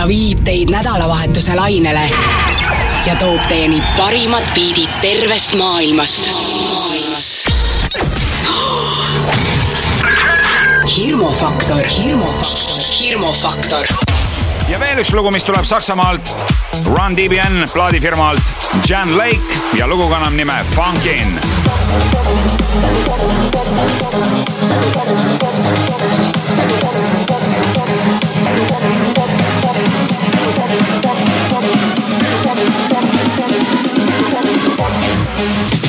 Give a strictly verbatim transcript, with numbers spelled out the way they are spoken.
viib teid nädalavahetuse lainele ja toob teieni parimad biidid tervest maailmast. Hirmufaktor, hirmufaktor, hirmufaktor. Ja veel üks lugu, mis tuleb Saksamaalt, Run D B N plaadifirmalt Jan Lake ja lugu kannab nime Funkin. We'll be right back.